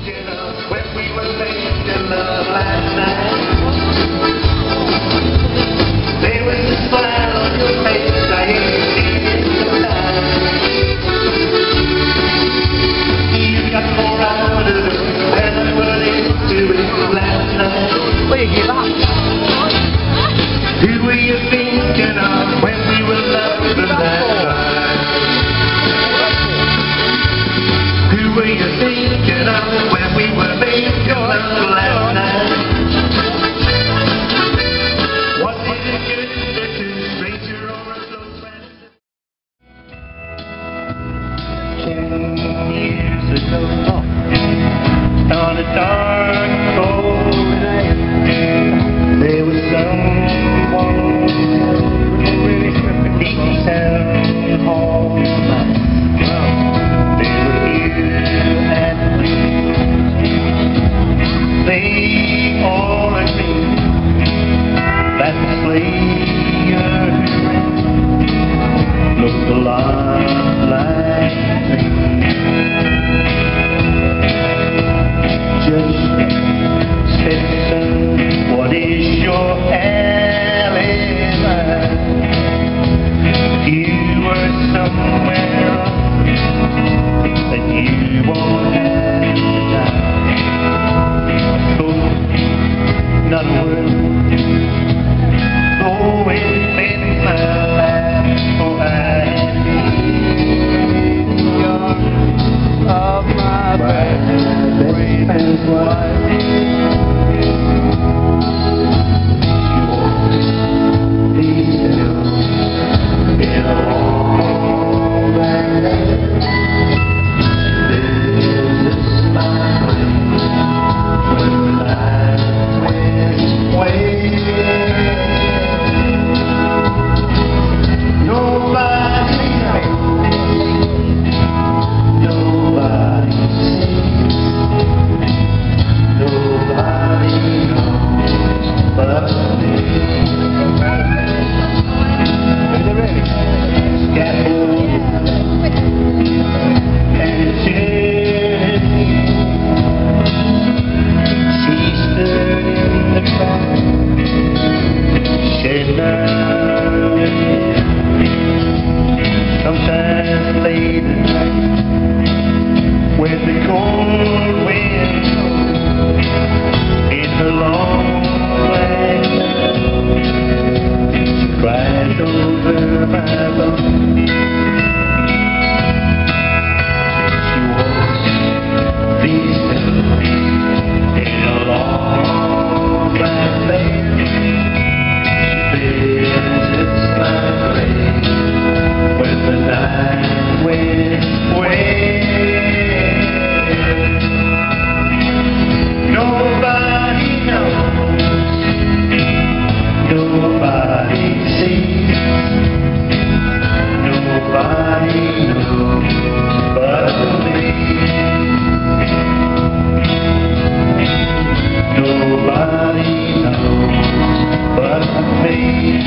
thinking of when we were making love last night? There was a smile on your face, I ain't seen it tonight. You got more out of it than I put into it last night. What did you give up? Who were you thinking of when we were loving that night? Who were you thinking of when we were making love last night? Was it as good as a stranger or a close friend? 10 years ago, on a dark, cold night, there was someone in town hall night. They were here and they all agreed that the slayer looked a lot like me. Judge said, son, what is your alibi? You were somewhere else, that you won't have to die. So, not a word, though it's been my life, for I of my best friend's wife. Sometimes late at night, when the cold wind in her long black gown, she cries over my bones. She walks these hills in a long black veil. She visits my grave when the night went away. Nobody knows, nobody sees, nobody knows but me. Nobody knows but me.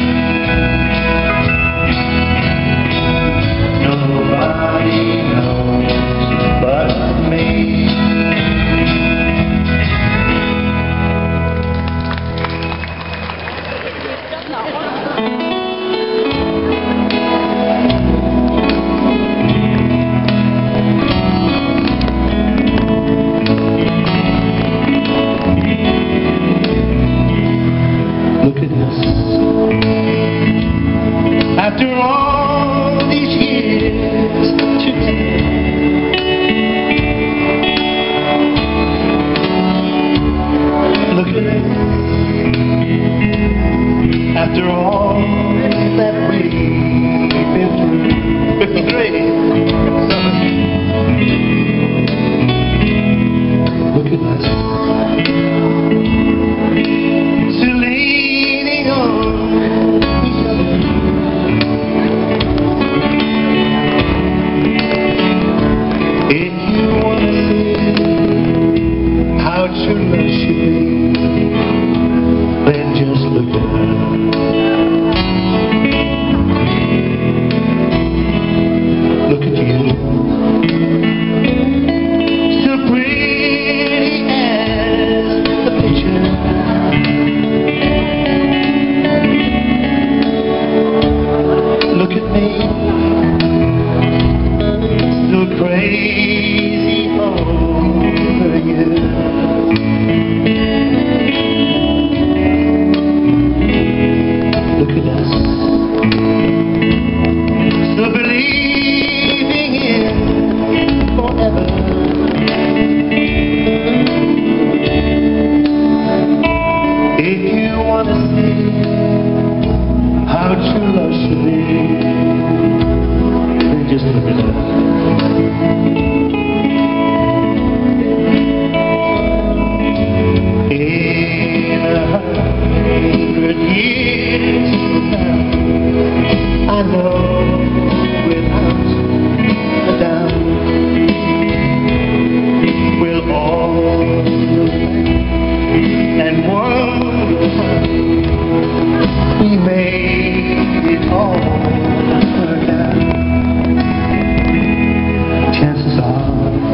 Nobody knows but me. Look at us. After all these years today, look at us. After all that we've been through. 53. Look at us. Still leaning on each other. If you want to see how true love should be, then just look at her. Look at you, still pretty true love should be. Then just look at us. In 100 years from now, I know without a doubt we'll all look back and wonder how we made it all turn out. Chances are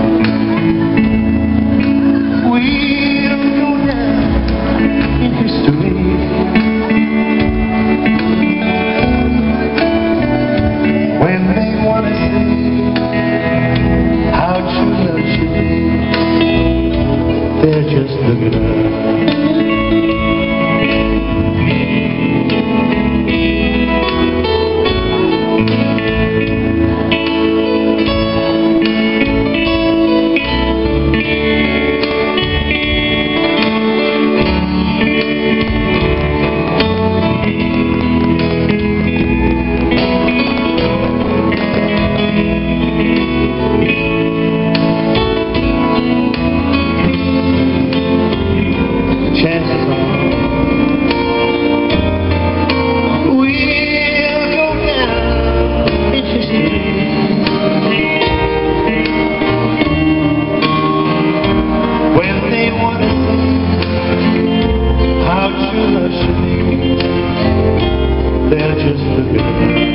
we'll go down in history when they want to see how true love should be. They're just looking up. Chances are we'll go down in history when they want to see how true love should be. They're just looking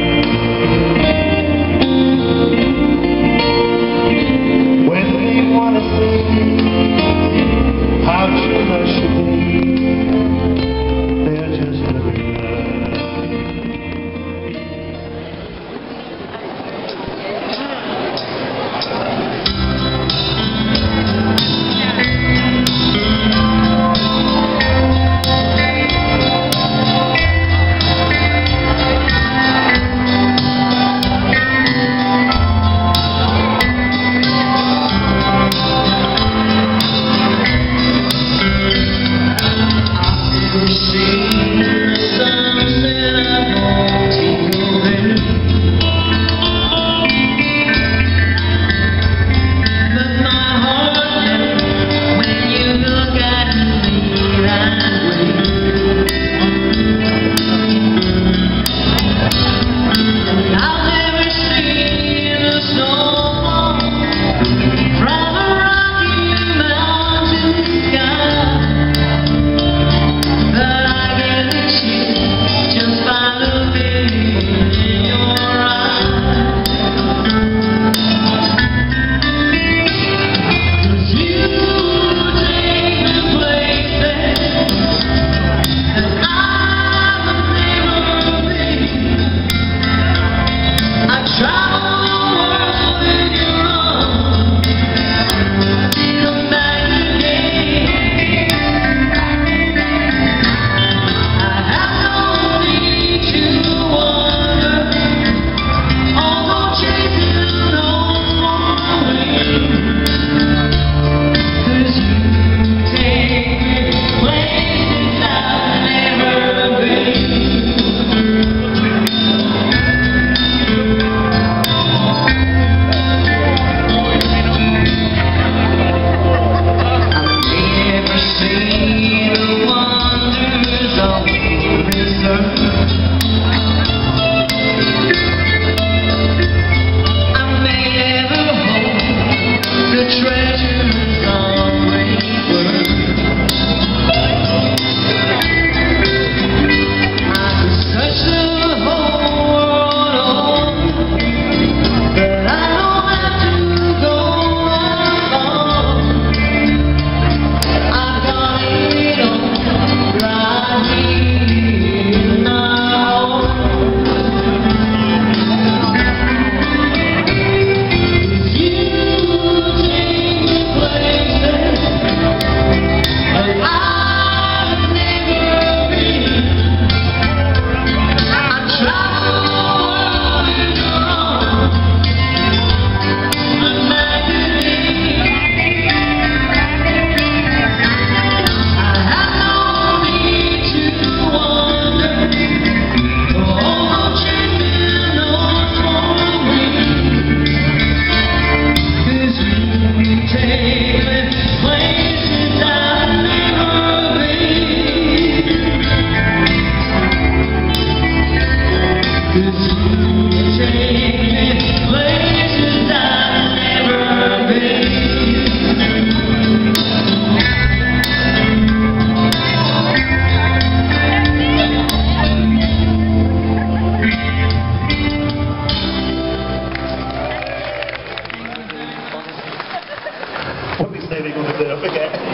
when they want to see how true love should be. They're just looking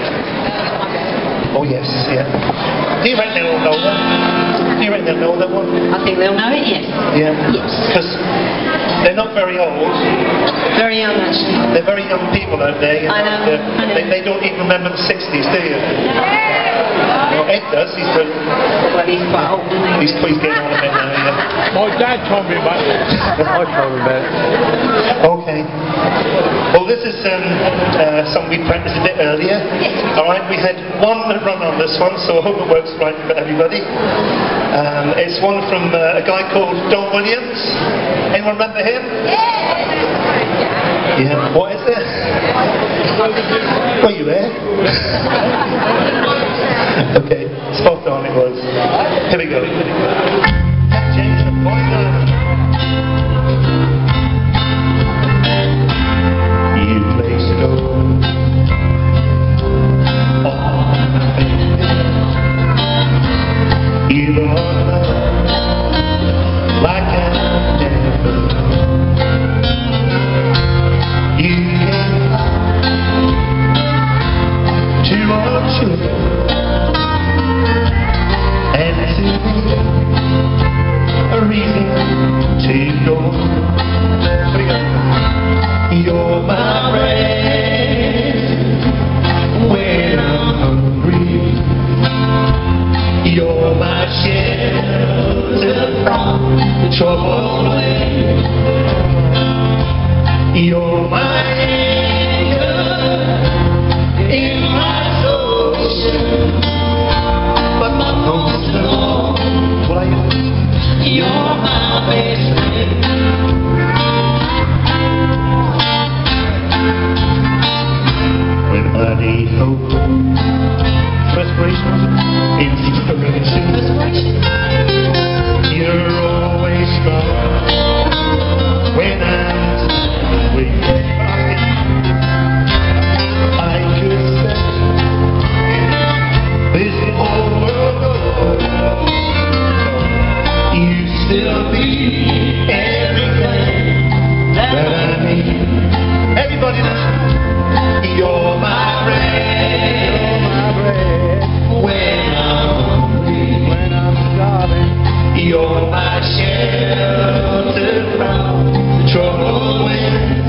Oh yes, yeah. Do you reckon they'll know that? Do you reckon they'll know that one? I think they'll know it, yes. Yeah? Yes. Because they're not very old. Very young, actually. They're very young people out there. You know? I know. They don't even remember the 60s, do you? Well, Ed does. He's quite old, isn't he? He's getting on a bit now, yeah. My dad told me about it. I told him about it. Okay. Well, this is something we practiced a bit earlier. Yes. All right, we had one run on this one, so I hope it works right for everybody. It's one from a guy called Don Williams. Anyone remember him? Yeah. What is it? Were you there? Okay, spot on it was. Here we go. Change the point now. You placed it over on the finger. You are love like I never. You came to our children and to me a reason to go. You're my friend when I'm hungry. You're my shelter from the troubled way. You're my anchor in my ocean, but most of all, what are you? You're my best friend. When I need hope, frustration, inspiration, you're always strong. When I'm weak, I could set this whole world over. You still be everything that I need. Everybody now. You're my friend. When I'm hungry, when I'm starving. You're my shelter from the troubled winds.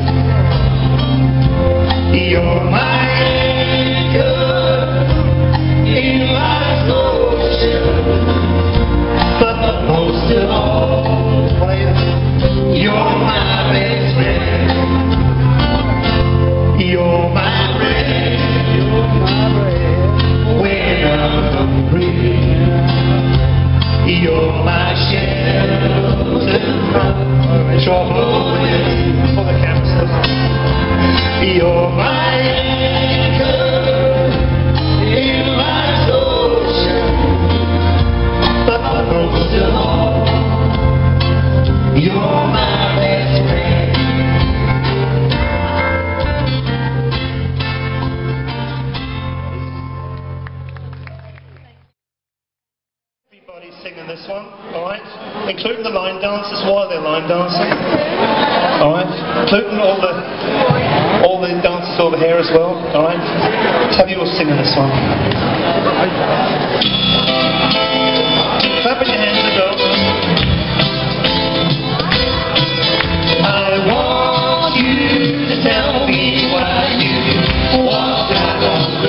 You're my anchor in life's ocean, but most of all, you're my best friend. You're my friend. When I'm hungry. You're my shelter from troubled winds. For the campus. You're my anchor in life's ocean, but most of all, you're my best friend. Everybody's singing this one, alright? Including the line dancers while they're line dancing. Alright? Including all the dancers over here as well, alright? Let's have you all singing this one. Clapping your hands and go. I want you to tell me why you walked out on the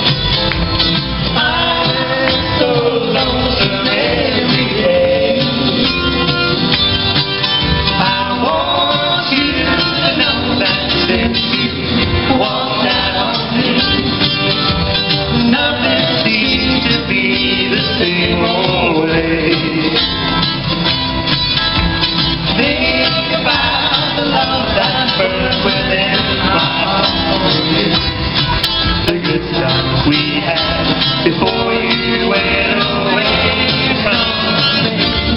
I'm so lonesome every day. I want you to know that since you walked out on me, nothing seems to be the same old way. Think about the love that burns within my heart. The good times we had before you went away from me.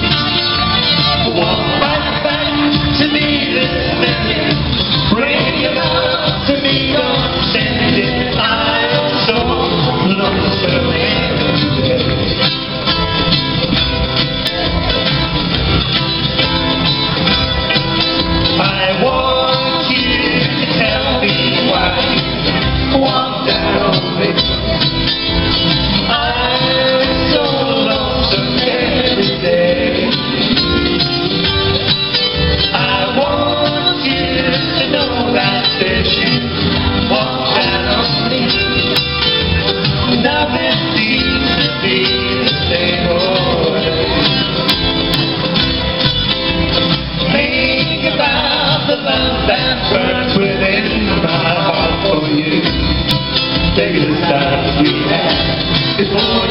Walk right back to me this minute. Bring your love to me, don't send it. I'm so lonesome every day. I want you to tell me why you walked out on me. love is deep to be the same old think about the love that burns within my heart for you. Baby, the times we had before